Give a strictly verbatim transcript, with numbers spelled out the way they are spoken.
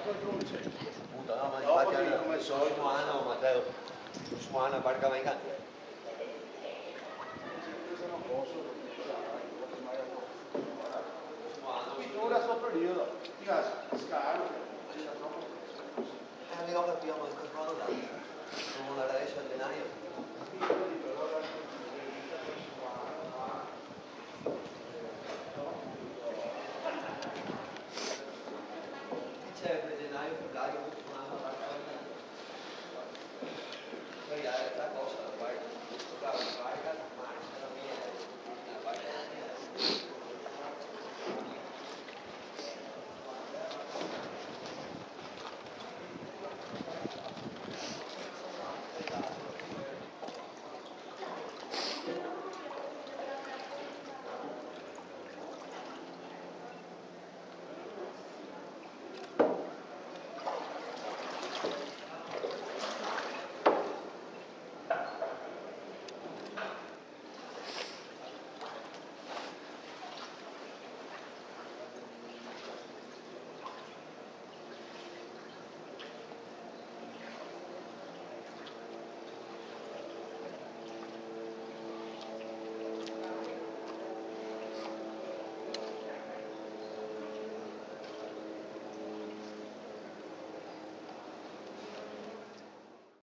Puta, no, ma infatti il prossimo anno, Matteo, il prossimo anno barca va in cantiere. Pittura sto periodo, scalo. Eh, abbiamo capito, ma cosa là? Non la riesce a allenare.